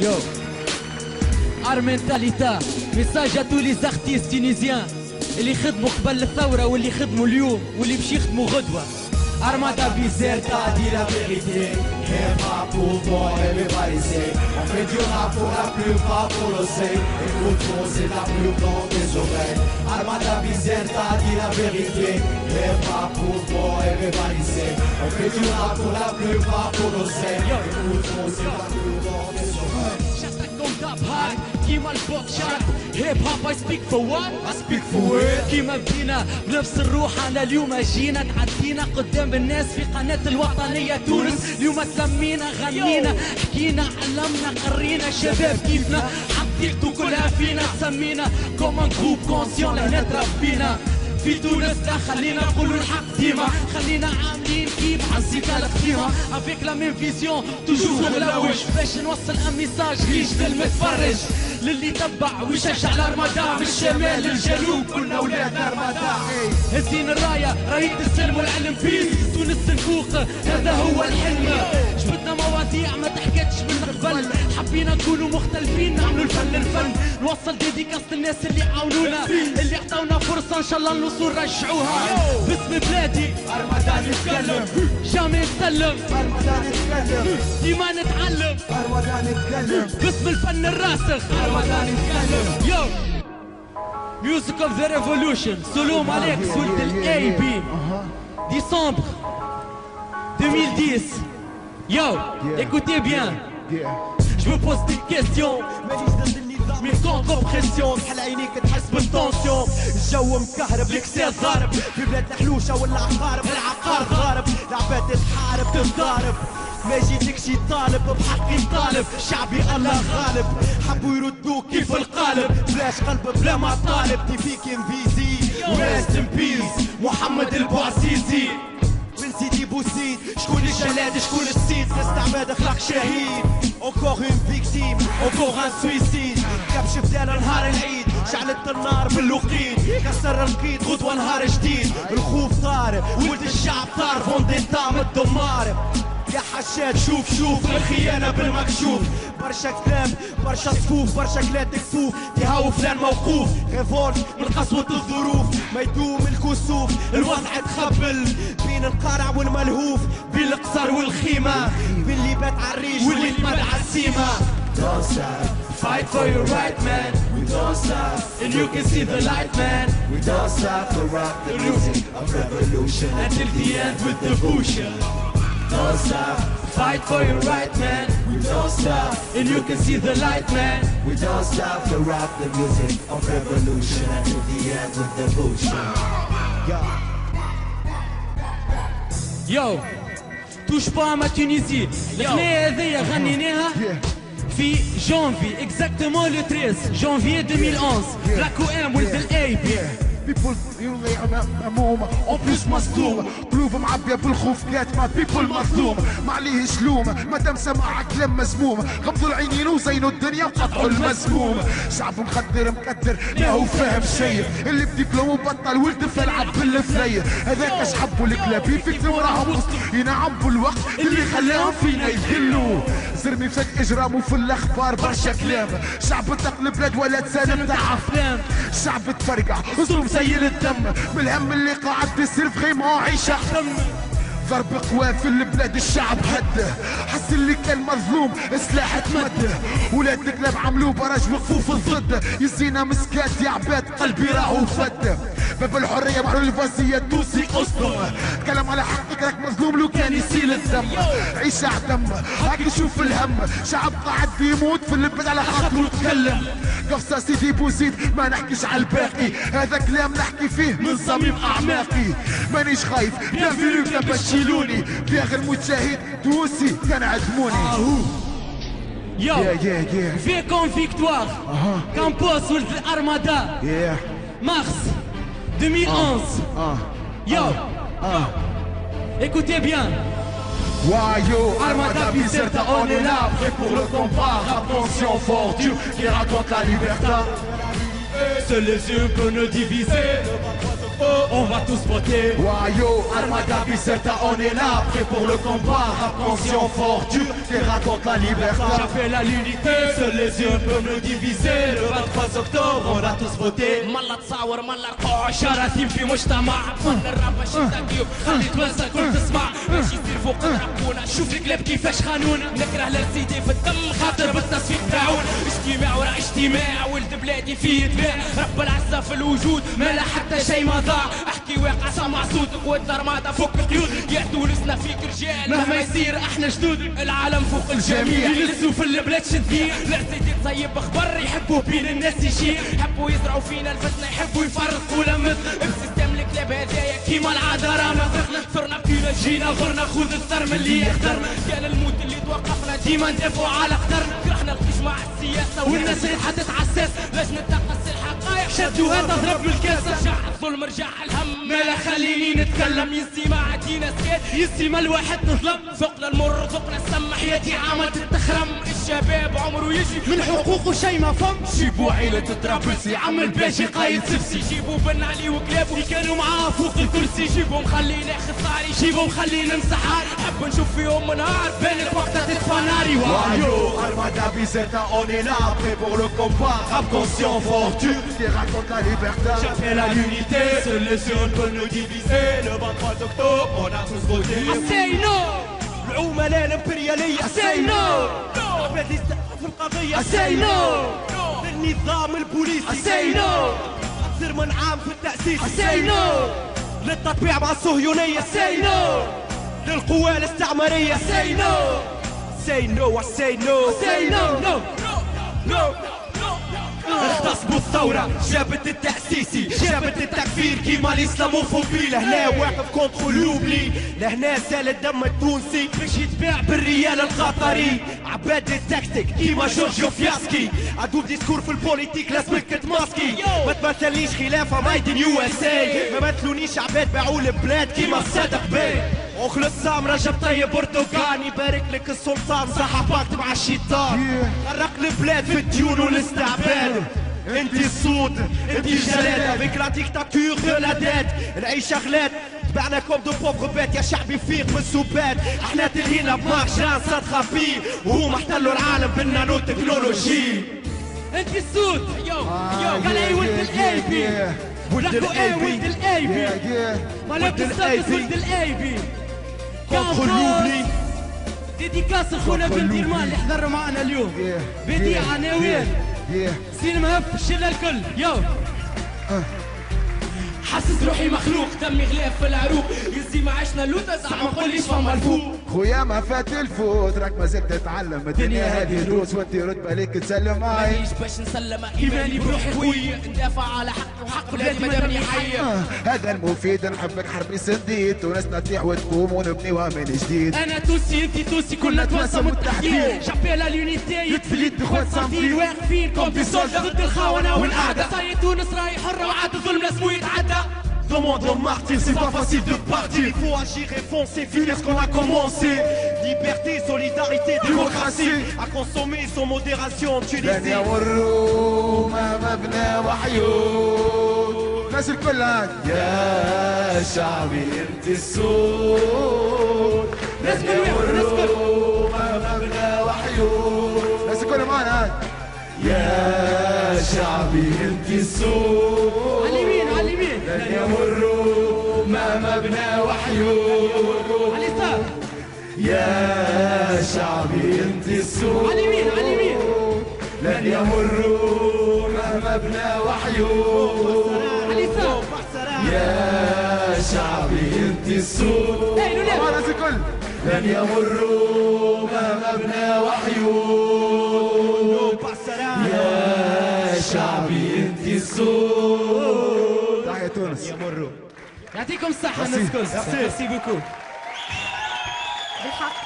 Yo, Armentalita, message à tous les artistes tunisiens اللي خدموا قبل الثورة واللي خدموا اليوم واللي باش يخدموا غدوة. Armada Bizerta dit la vérité. Hip-hop pour bon, everybody say. On fait du rap pour la plupart pour l'océan. Écoute-moi, c'est la plus grande des oreilles. Armada Bizerta dit la vérité. Hip-hop pour bon, everybody say. On fait du rap pour la plupart pour l'océan. Écoute-moi, c'est la plus grande des oreilles. J'attaque comme Dab Hack, qui m'a le box-shot. Hip-hop I speak for what? I speak for it. كيما بدينا بنفس الروح انا اليوم جينا تعدينا قدام الناس في قناة الوطنية تونس. اليوم تلمينا غنينا حكينا علمنا قرينا شباب كيفنا حقيقته كلها فينا سمينا كومان جروب كونسيون لهنا تربينا في تونس. لا خلينا نقولوا الحق ديما خلينا عاملين كيف عالزيكا القديمة افيك لا ميم فيزيون توجور نغلوش باش نوصل ان ميساج ليش للمتفرج للي تبع ويشجع الارمادا من الشمال للجنوب كلنا ولاد ارمادا. هزين الرايه رايه السلم والعلم بيس تونس الفوق هذا هو الحلم. جبدنا مواضيع ما تحكتش من قبل حبينا نكونوا مختلفين نعملوا الفن للفن نوصل ديديكاس للناس اللي عاونونا اللي عطاونا فرصه ان شاء الله الوصول رجعوها. باسم بلادي ارمادا نتكلم جامي نسلم ارمادا نتكلم ديما نتعلم ارمادا نتكلم باسم الفن الراسخ ارمادا نتكلم. يو ميوزك اوف ذا ريفولوشن سلوم عليك ولد الاي بي ديسمبر 2010. Yo, écoutez bien. Je me pose des questions. من كونتر بريسيون بحال عينيك تحس بالتونسيون. الجو مكهرب الاكسير ضارب في بلادنا حلوشه ولا عقارب العقار ضارب العباد تحارب تنضارب ما جيتك شي طالب بحقي طالب شعبي الله غالب حبوا يردوك كيف القالب بلاش قلب بلا ما طالب دي فيك انفيزي وريست ان بيس محمد البوعزيزي من سيدي بوسيد. شكون الجلاد شكون السيد استعباد اخلاق شهيد. Encore une victime, encore un suicide. كبش بدال نهار العيد شعلت النار بالوقيد كسر القيد غدوة نهار جديد. الخوف طار ولد الشعب طار فونديتا من الدمار. يا حشاد شوف شوف الخيانة بالمكشوف برشا كلام برشا صفوف برشا كلات كفوف تهاو فلان موقوف ريفولت من قسوة الظروف ما يدوم الكسوف الوضع تخبل بين القارع والملهوف بين القصر والخيمة بين اللي بات عالريش واللي مات عالسيمة. Don't stop, fight for your right man. We don't stop, and you can see the light man. We don't stop to rock the music of revolution until the end with devotion. Don't stop, fight for your right man. We don't stop, and you can see the light man. We don't stop to rock the music of revolution until the end with devotion. Yo, touche pas à ma Tunisie. الغنية هذيا غنيناها في جانفي exactement le 13 janvier 2011 Black OM ولد الاي بي. بيبول يولي مهمومة اون بلوس مصدومة قلوب معبية بالخوف كاتمة بيبول مظلومة ما عليهش لومة مادام سماعة كلام مزمومة غمضوا العينين وزينوا الدنيا وقطعوا المزمومة. شعب مقدر مقدر ما هو فاهم شيء اللي بديبلوم وبطل ولد فلعب بالفرية هذاك اش حبوا الكلاب يفكروا راهم ينعم بالوقت اللي خلاهم فينا يذلوا. زرمي فات اجرام وفي الاخبار برشا كلام شعب تقل البلاد ولا تسالم تاع افلام. شعب تفرقع وصوم سيل الدم من الهم اللي قاعد تصير في غيمة عيشة دم. ضرب قوى في البلاد الشعب هده حس اللي كان مظلوم سلاح تمده. ولاد الكلاب عملوا براج وقفوا في الضد يزينا مسكات يا عباد قلبي راهو فد. باب الحرية بحر الفاسية توسي قصدم تكلم على حقك راك مظلوم لو كان يسيل الدم. عيشة عدم هاك نشوف الهم شعب قاعد يموت في البلاد على خاطره تكلم. قفصة سيدي بوزيد ما نحكيش على الباقي هذا كلام نحكي فيه من صميم اعماقي. مانيش خايف بيانفينو كان بتشيلوني باغي المجاهد توسي كان عدموني. Yo, vie comme victoire, Campos ولد الارمادا mars 2011. Yo, écoutez bien. Armada Bizerta, on est là, prêt pour le combat. Attention fort Dieu qui raconte la liberté. Seuls les yeux peuvent nous diviser. on va tous voter. Wayo, Armada Biserta, on est là, prêt pour le combat. Rap conscient, fort, dur, qui raconte la liberté. J'appelle à l'unité, seuls les yeux peuvent nous diviser. Le 23 octobre, on a tous voté. ملا تصاور ملا رقوع شراثيم في مجتمع فن الراب ماشي تاكيو خلي توانسة الكل تسمع ماشي يصير فوق ربونا شوف الكلاب كيفاش خانونا نكره للسيدي في الدم خاطر بالتصفيق تاعونا اجتماع ورا اجتماع ولد بلادي فيه يتباع رب العزة في الوجود ما لا حتى شيء ما ضاع احكي واقع سمع صوت قوة ارمادا فوق قيود يا تونسنا فيك رجال مهما يصير احنا جدود العالم فوق الجميع يلسوا في البلاد شديد لا سيدي طيب خبر يحبوا بين الناس يشيل يحبوا يزرعوا فينا الفتنة يحبوا يفرقوا لمث بسيستم الكلاب هذايا كيما العادة رانا ثرنا فينا جينا غرنا خذ الثر من اللي يختارنا كان الموت اللي توقفنا ديما ندافعوا على قدرنا كرهنا القيش مع السياسة والناس اللي حدت عساس لجنة تقص الحقائق شدوها تضرب بالكاسة رجع الظلم رجع الهم مالا خليني نتكلم يسي ما عدينا سكات يسي ما الواحد نظلم ذقنا المر ذقنا السم حياتي عملت التخرم الشباب عمره يجي من حقوقه شي ما فهم جيبوا عيلة طرابلسي عمل باشي قايد سبسي جيبوا بن علي وكلابه اللي كانوا معاه فوق الكرسي جيبوا مخلينا خساري جيبوا مخلينا مسحار حب نشوف فيهم نهار بالك وقتها تطفى ناري Wayo, Armada Biserta, on est là, prêt pour le combat. Rap conscient, fort, dur, Qui raconte la liberté. j'appelle à l'unité, seuls les yeux peuvent nous diviser. Le 23 octobre, on a tous voté. I say no! العملاء الامبريالية I say no! عباد اللي استقفوا في القضية I say no! للنظام البوليسي I say no! أكثر من عام في التأسيس I say no! للتطبيع مع الصهيونية I say no! للقوى الاستعمارية I say no! Say no, I say no. Say no, no, no. اغتصبوا الثورة جابت التأسيسي جابت التكفير كيما الإسلاموفوبي لهنا واقف كونتر لوبلي لهنا سال الدم التونسي باش يتباع بالريال القطري عباد التكتيك كيما جورجيو فياسكي عدو ديسكور في البوليتيك لازمك تماسكي ما تمثلنيش خلافة مايد ان يو اس اي ما مثلونيش عباد باعوا البلاد كيما صادق بيه اخلص سام رجب طيب برتقال يبارك لك السلطان صح باكت مع الشيطان غرق البلاد في الديون والاستعباد انتي الصوت انتي الجلاد افيك لا ديكتاتور دو لا ديت العيشة غلات تبعنا كوم دو بوفغ بات يا شعبي فيق من السبات احنا تلهينا بمارجان صدقة فيه وهم احتلوا العالم بالنانو تكنولوجي انتي الصوت يو قال اي ولد الاي بي ولد الاي ولد الاي بي مالك السادس ولد الاي بي كونترول ديديكاس اخونا بن ديرمان اللي حضر معنا اليوم بدي عناوين سين مهف الشله الكل يو حاسس روحي مخلوق دمي غلاف في العروق يزي ما عشنا اللوطة زعما قوليش فما الفوق خويا ما فات الفوت راك مازلت تتعلم الدنيا هذه دروس وانت رد بالك تسلم معي مانيش باش نسلم ايماني بروحي قوية ندافع على حقي وحق بلادي مادامني حية هذا المفيد نحبك حربي سنديد تونسنا تطيح وتقوم ونبنيوها من جديد انا توسي انتي توسي كلنا توانسة متحدين جابيل اليونيتي يتفليت بخوات صامتين واقفين كوم في سولدة ضد الخونة والقعدة صاي تونس راهي حرة وعاد الظلم لازمو يتعدى Demande au martyr, c'est pas facile de partir. Il faut agir et foncer, finir ce qu'on a commencé. Liberté, solidarité, démocratie. À consommer sans modération, Tunisie. لن يمروا ما مبنى وحيود الناس الكل يا شعبي انت الصوت لن يمروا ما مبنى وحيود الناس الكل معنا يا شعبي انت الصوت على اليمين على اليمين لن يمروا ما مبنى وحيود على اليسار يا شعبي انت الصوت على اليمين على اليمين لن يمروا ما مبنى وحيود على اليسار يا شعبي انت الصوت الكل لن يمروا ما مبنى وحيود يا شعبي انت الصوت تحية تونس يعطيكم الصحة الناس الكل ميرسي بوكو